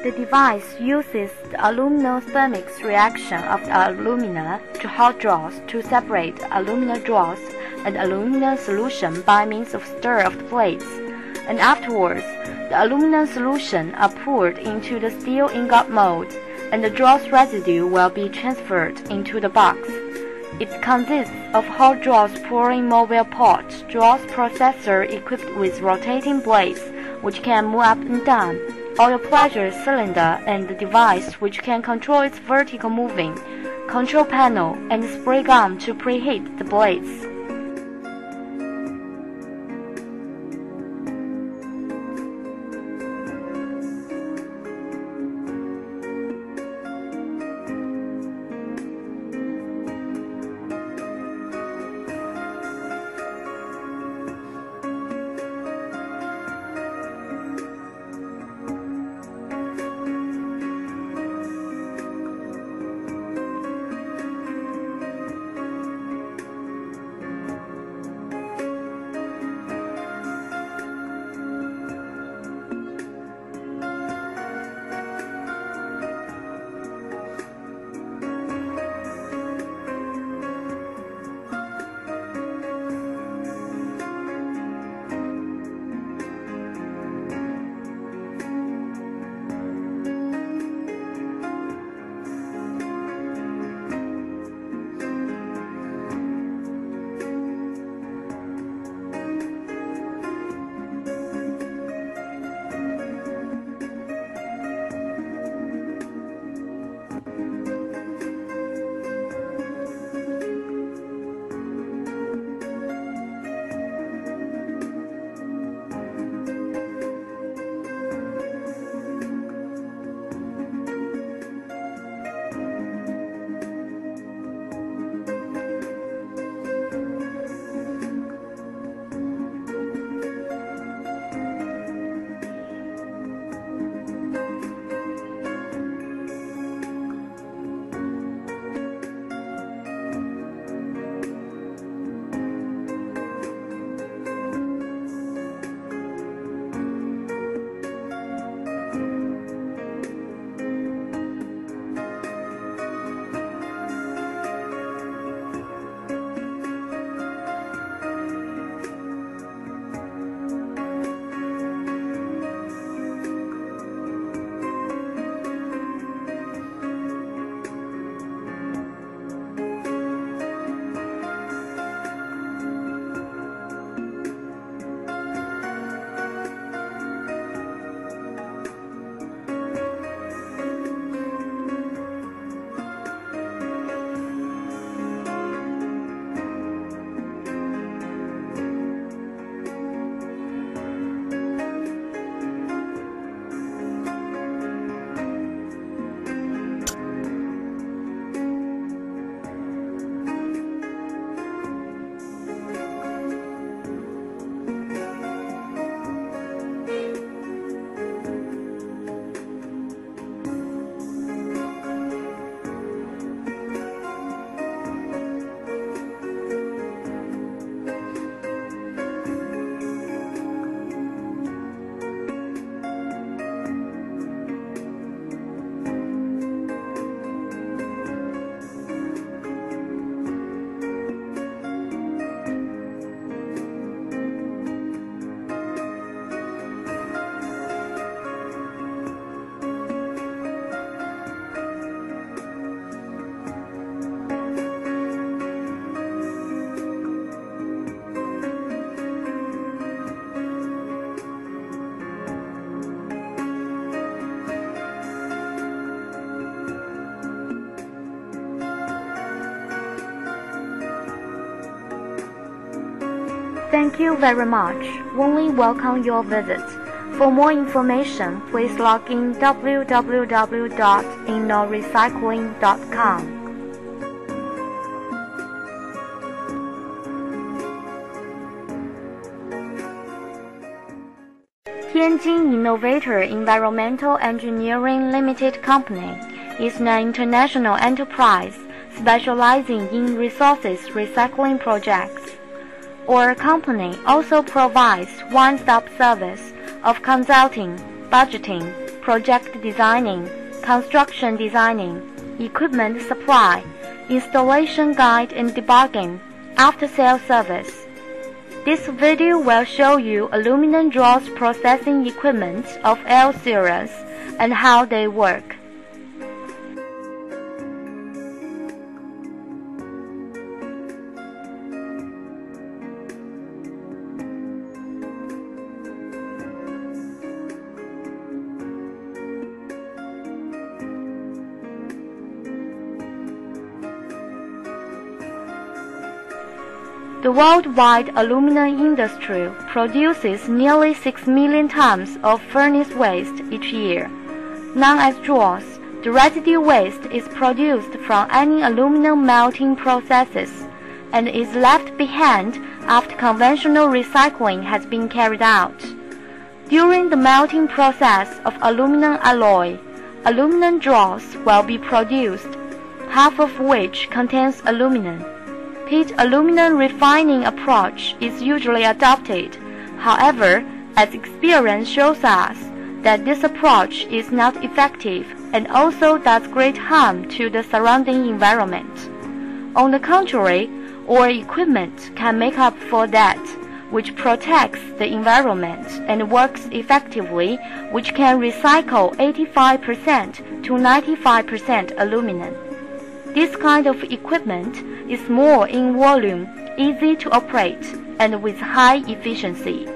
The device uses the aluminothermic reaction of the alumina to hot dross to separate alumina dross and alumina solution by means of stir of the plates, and afterwards the alumina solution are poured into the steel ingot mold, and the dross residue will be transferred into the box. It consists of hot dross pouring mobile pot, dross processor equipped with rotating blades which can move up and down, oil pressure cylinder, and the device which can control its vertical moving, control panel, and spray gun to preheat the blades. Thank you very much. Warmly welcome your visit. For more information, please log in www.innorecycling.com. Tianjin Innovator Environmental Engineering Limited Company is an international enterprise specializing in resources recycling projects. Our company also provides one-stop service of consulting, budgeting, project designing, construction designing, equipment supply, installation guide and debugging, after-sale service. This video will show you aluminum dross processing equipment of L series and how they work. The worldwide aluminum industry produces nearly 6 million tons of furnace waste each year. Known as dross, the residue waste is produced from any aluminum melting processes and is left behind after conventional recycling has been carried out. During the melting process of aluminum alloy, aluminum dross will be produced, half of which contains aluminum. Heat aluminum refining approach is usually adopted. However, as experience shows us that this approach is not effective and also does great harm to the surrounding environment. On the contrary, our equipment can make up for that, which protects the environment and works effectively, which can recycle 85% to 95% aluminum. This kind of equipment is small in volume, easy to operate, and with high efficiency.